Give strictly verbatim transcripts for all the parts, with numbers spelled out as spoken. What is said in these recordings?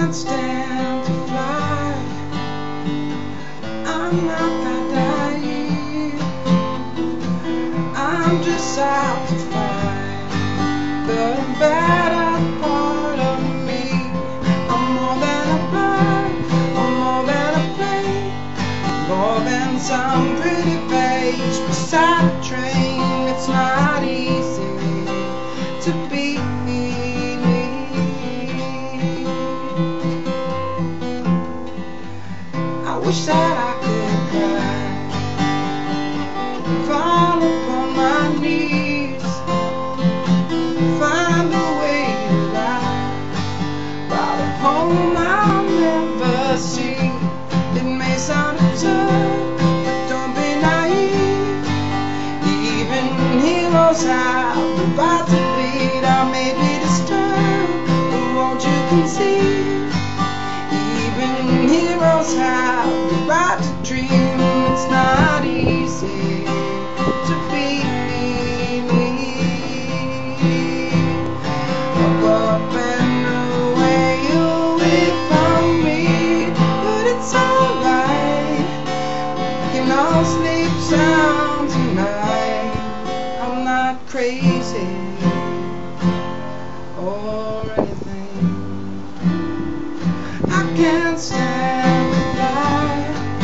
can't stand to fly. I'm not that naive. I'm just out to find the better part of me. I'm more than a bird, I'm more than a plane, more than some pretty face beside a train. It's not easy to be me. I wish that I could cry, fall upon my knees, find a way to lie, but a home I'll never see. It may sound absurd, but don't be naive. Even heroes have the right to bleed. I may be disturbed, but won't you concede? Even heroes have the right to dream. It's not easy to be me. Up, up and away away from me, but it's alright. We can all sleep sound tonight. I'm not crazy or anything. I can't stand to lie.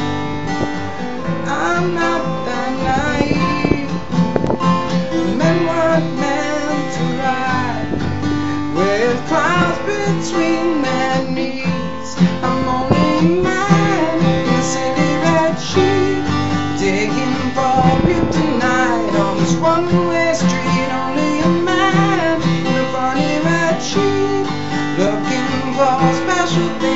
I'm not that naive. Men weren't meant to ride with clouds between their knees. I'm only a man in a city red sheet, digging for kryptonite on this one-way street. Only a man in a funny red sheet, looking for special things.